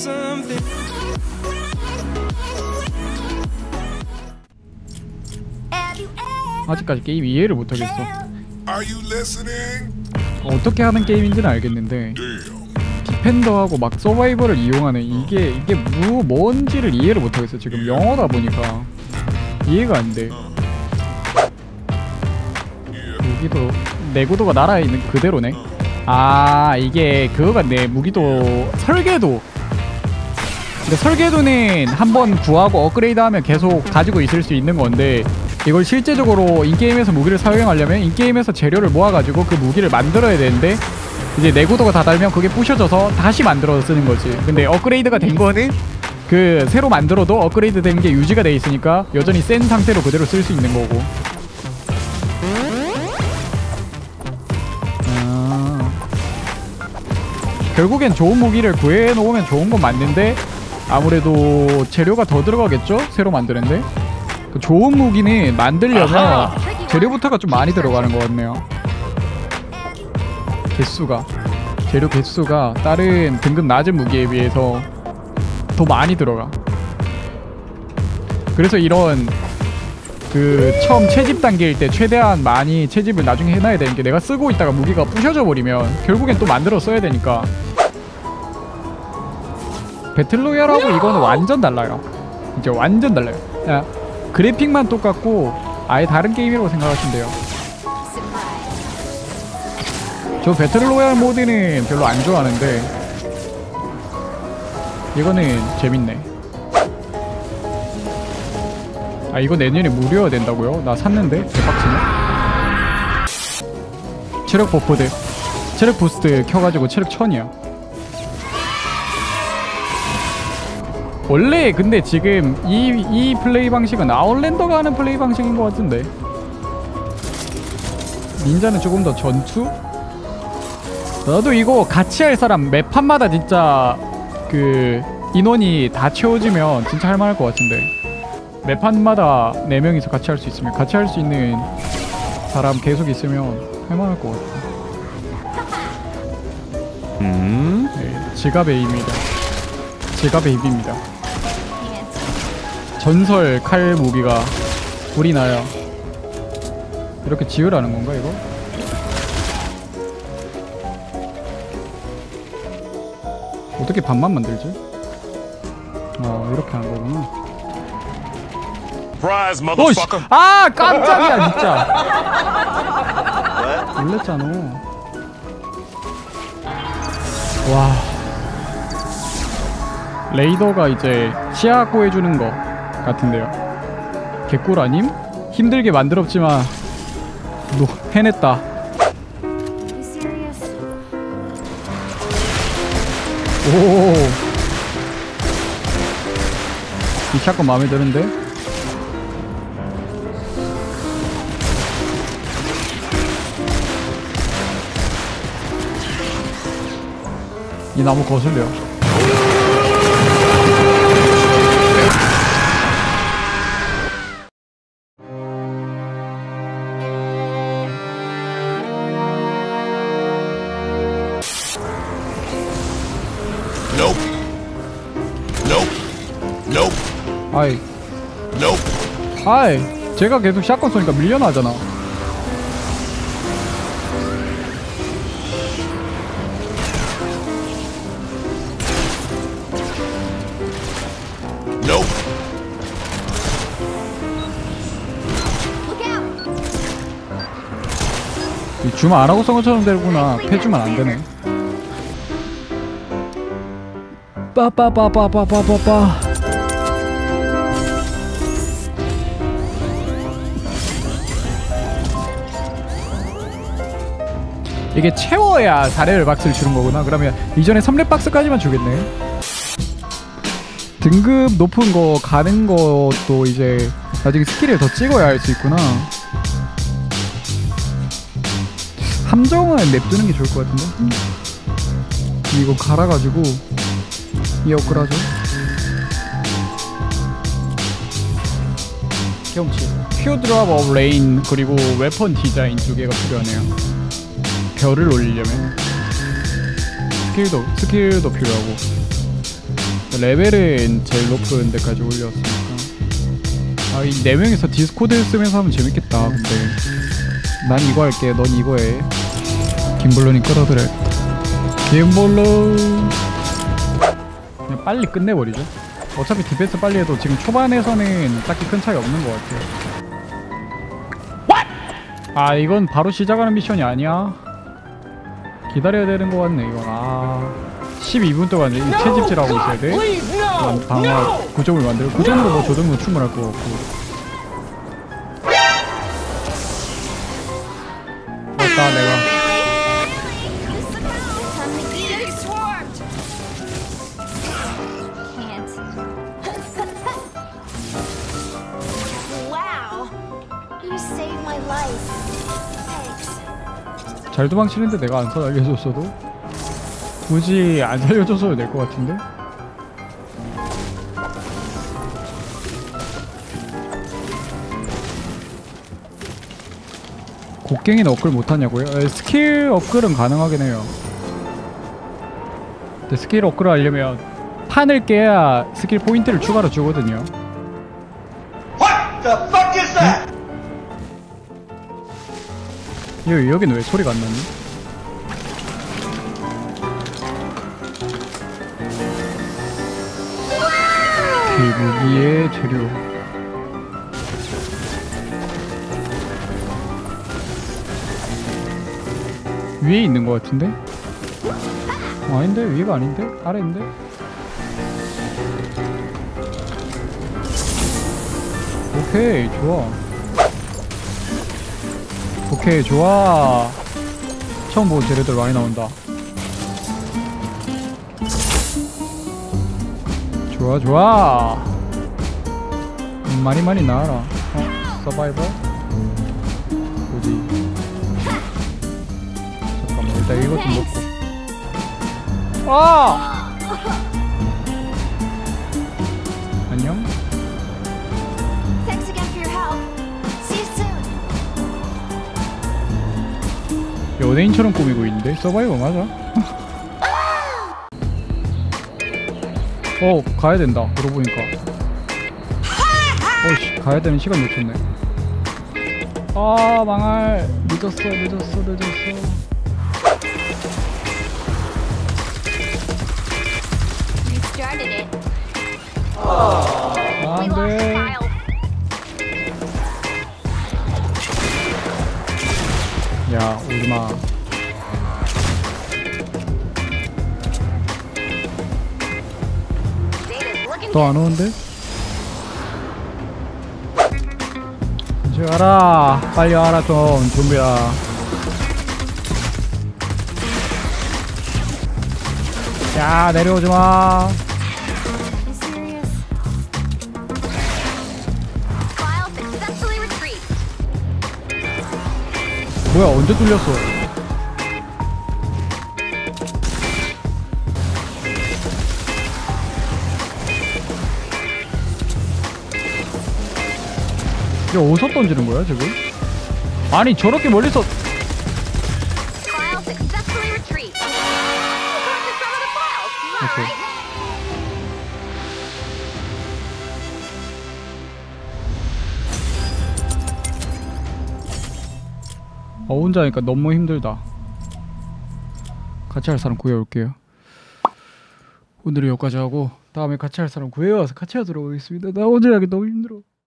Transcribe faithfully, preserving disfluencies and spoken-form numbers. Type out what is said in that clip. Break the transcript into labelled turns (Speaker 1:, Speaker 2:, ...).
Speaker 1: 아직까지 게임 이해를 못하겠어. 어떻게 하는 게임인지는 알겠는데 디펜더하고 막 서바이벌을 이용하는 이게 이게 뭐 뭔지를 이해를 못하겠어. 지금 영어다 보니까 이해가 안 돼. 무기도 내구도가 나라에 있는 그대로네. 아 이게 그거 같네. 무기도 설계도. 근데 설계도는 한번 구하고 업그레이드하면 계속 가지고 있을 수 있는 건데 이걸 실제적으로 인게임에서 무기를 사용하려면 인게임에서 재료를 모아가지고 그 무기를 만들어야 되는데 이제 내구도가 다 달면 그게 부셔져서 다시 만들어서 쓰는 거지. 근데 업그레이드가 된 거는 그 새로 만들어도 업그레이드 된 게 유지가 돼 있으니까 여전히 센 상태로 그대로 쓸 수 있는 거고. 아... 결국엔 좋은 무기를 구해놓으면 좋은 건 맞는데 아무래도 재료가 더 들어가겠죠? 새로 만드는데 그 좋은 무기는 만들려면 아하! 재료부터가 좀 많이 들어가는 것 같네요. 개수가 재료 개수가 다른 등급 낮은 무기에 비해서 더 많이 들어가. 그래서 이런 그 처음 채집 단계일 때 최대한 많이 채집을 나중에 해놔야 되는 게 내가 쓰고 있다가 무기가 부셔져 버리면 결국엔 또 만들어 써야 되니까. 배틀로얄하고 이거는 완전 달라요. 이제 완전 달라요. 야, 그래픽만 똑같고 아예 다른 게임이라고 생각하시면 돼요. 저 배틀로얄 모드는 별로 안 좋아하는데 이거는 재밌네. 아 이거 내년에 무료화 된다고요? 나 샀는데? 대박치네. 체력 버프드 체력 부스트 켜가지고 체력 천이야. 원래 근데 지금 이, 이 플레이 방식은 아웃랜더가 하는 플레이 방식인 것 같은데 닌자는 조금 더 전투? 나도 이거 같이 할 사람 매판마다 진짜 그 인원이 다 채워지면 진짜 할만할 것 같은데 매판마다 네 명이서 같이 할 수 있으면 같이 할 수 있는 사람 계속 있으면 할만할 것 같아. 음? 네, 지갑의 힘이다. 지갑의 힘입니다. 전설 칼 무기가 불이 나요. 이렇게 지으라는 건가 이거? 어떻게 반만 만들지? 어 이렇게 하는 거구나. 어이씨! 아 깜짝이야 진짜. 놀랬잖아. 와 레이더가 이제 시야 확보해주는 거 같은데요. 개꿀 아님? 힘들게 만들었지만 너 해냈다. 오, 이 샷건 마음에 드는데? 이 나무 거슬려. 아이 아이 제가 계속 샷건 쏘니까 밀려나잖아. 이 주문 안 하고 쏜 것처럼 되구나. 패주면 안 되네. 빠빠빠빠빠빠빠빠. 이게 채워야 사 레벨 박스를 주는 거구나. 그러면 이전에 삼 렙 박스까지만 주겠네. 등급 높은 거 가는 것도 이제 나중에 스킬을 더 찍어야 할 수 있구나. 함정은 냅두는 게 좋을 것 같은데. 이거 갈아가지고 이 업그레이드 하죠. 경치 큐드랍 오브 레인 그리고 웨펀 디자인 두 개가 필요하네요. 별을 올리려면 스킬도 스킬도 필요하고. 레벨은 제일 높은 데까지 올렸으니까. 아, 이 네 명이서 디스코드 쓰면서 하면 재밌겠다. 근데 난 이거 할게, 넌 이거 해. 김블루님 끌어들여. 김블루. 그냥 빨리 끝내버리죠. 어차피 디펜스 빨리 해도 지금 초반에서는 딱히 큰 차이 없는 것 같아요. 아, 이건 바로 시작하는 미션이 아니야. 기다려야 되는 것 같네 이건. 아, 십이 분 동안 이 채집질하고 있어야 돼. 방어 구점을 만들고 구점으로 뭐 조정도 충분할 것 같고. 왔다 내가. 잘 도망치는데 내가 안 살려줬어도 굳이 안 살려줘서도 될 것 같은데? 곡괭이는 업글 못하냐고요? 에, 스킬 업글은 가능하긴 해요. 근데 스킬 업글을 하려면 판을 깨야 스킬 포인트를 추가로 주거든요. What the fuck is that? 여기, 여기는 왜 소리가 안 나니? 무기의 재료. 위에 있는 것 같은데? 어, 아닌데? 위가 아닌데? 아래인데? 오케이, 좋아. 오케이, 좋아. 처음 본 재료들 많이 나온다. 좋아, 좋아. 음, 많이 많이 나와라. 어? 서바이벌? 뭐지? 잠깐만, 일단 이것 좀 먹고. 아! 안녕? 연예인처럼 꾸미고 있는데? 서바이벌 맞아? 어, 가야된다. 들어보니까. 어이씨, 가야되는 시간 놓쳤네. 아, 망할. 늦었어, 늦었어, 늦었어. 아, 안돼. 야, 오지마. 또 안 오는데? 이제 와라. 빨리 와라 좀. 좀비야. 야, 내려오지마. 뭐야, 언제 뚫렸어? 이게 어디서 던지는 거야 지금? 아니 저렇게 멀리서. 오케이. 어, 혼자 하니까 너무 힘들다. 같이 할 사람 구해올게요. 오늘은 여기까지 하고 다음에 같이 할 사람 구해와서 같이 하도록 하겠습니다. 나 혼자 하기 너무 힘들어.